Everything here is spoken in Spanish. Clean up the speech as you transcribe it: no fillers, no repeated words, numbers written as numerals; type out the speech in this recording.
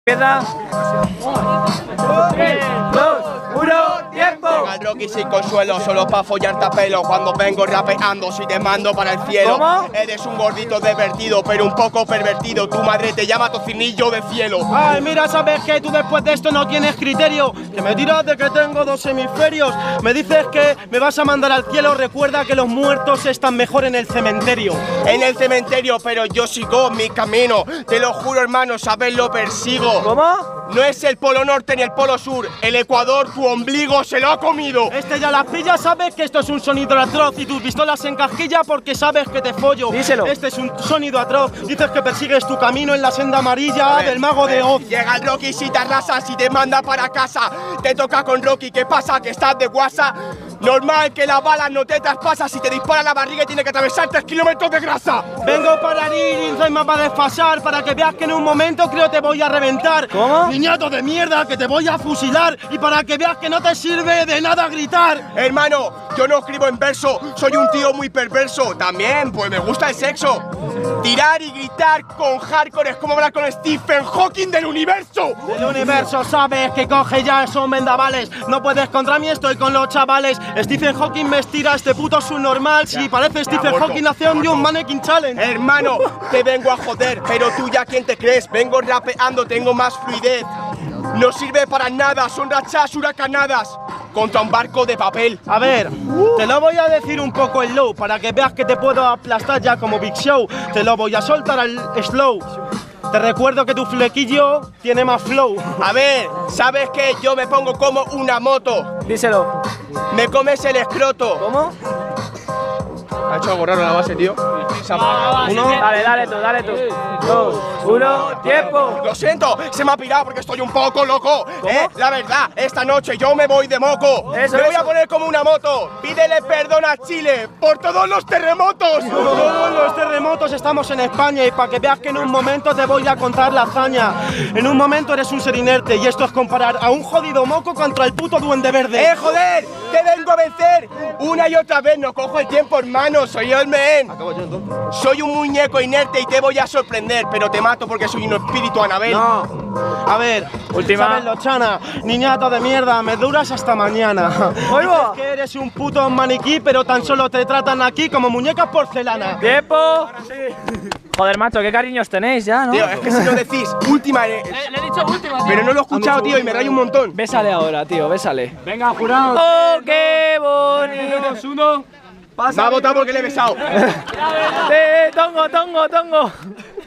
Empieza. 3, 2, 1, ¡tiempo! Llega el Rocky sin consuelo, solo pa' follarte a pelo. Cuando vengo rapeando, si te mando para el cielo. ¿Cómo? Eres un gordito divertido, pero un poco pervertido. Tu madre te llama tocinillo de cielo. Ay, mira, sabes que tú después de esto no tienes criterio. Que me tiras de que tengo 2 hemisferios. Me dices que me vas a mandar al cielo. Recuerda que los muertos están mejor en el cementerio. En el cementerio, pero yo sigo mi camino. Te lo juro, hermano, sabes, lo persigo. ¿Cómo? No es el polo norte ni el polo sur. El Ecuador, tu ombligo se lo ha comido. Este ya las pillas, sabes que esto es un sonido atroz. Y tus pistolas en casquilla porque sabes que te follo. Díselo. Este es un sonido atroz. Dices que persigues tu camino en la senda amarilla del mago de Oz. Llega el Rocky si te arrasas y te manda para casa. Te toca con Rocky, ¿qué pasa? ¿Que estás de guasa? Normal que las balas no te traspasan. Si te dispara la barriga y tiene que atravesar 3 kilómetros de grasa. Vengo para herir y encima para desfasar. Para que veas que en un momento creo te voy a reventar. ¿Cómo? Niñato de mierda, que te voy a fusilar. Y para que veas que no te sirve de nada gritar. Hermano, yo no escribo en verso. Soy un tío muy perverso. También, pues me gusta el sexo. Tirar y gritar con hardcore es como hablar con Stephen Hawking del universo. El universo sabes que coge ya esos vendavales. No puedes contra mí, estoy con los chavales. Stephen Hawking me estira este puto subnormal. Si parece Stephen Hawking haciendo un mannequin challenge. Hermano, te vengo a joder, pero tú ya quién te crees. Vengo rapeando, tengo más fluidez. No sirve para nada, son rachas huracanadas contra un barco de papel. A ver, te lo voy a decir un poco en low para que veas que te puedo aplastar ya como Big Show. Te lo voy a soltar al slow. Te recuerdo que tu flequillo tiene más flow. A ver, ¿sabes qué? Yo me pongo como una moto. Díselo. Me comes el escroto. ¿Cómo? Ha hecho algo raro la base, tío. Uno. Dale tú. 2, 1, ¡tiempo! Lo siento, se me ha pirado porque estoy un poco loco. La verdad, esta noche yo me voy de moco. Eso, me voy eso. a poner como una moto. Pídele perdón a Chile por todos los terremotos. Todos los terremotos estamos en España y para que veas que en un momento te voy a contar la hazaña. En un momento eres un ser inerte y esto es comparar a un jodido moco contra el puto duende verde. Joder! ¡Te vengo a vencer! Una y otra vez, no cojo el tiempo, hermano. Soy el men. Soy un muñeco inerte y te voy a sorprender, pero te mato porque soy un espíritu Anabel. No. A ver, Última. ¿sabes lo, Chana? Niñato de mierda, me duras hasta mañana. ¡Oigo! Dices que eres un puto maniquí, pero tan solo te tratan aquí como muñecas porcelana. ¡Tiempo! Joder, macho, qué cariños tenéis ya, ¿no? Tío, es que si lo decís, última. Le he dicho última, tío. Pero no lo he escuchado, tío, y me rayo un montón. Bésale ahora, tío, bésale. Venga, jurado. ¡Oh, qué bonito! 2, 1. Me ha votado porque le he besado. Tongo.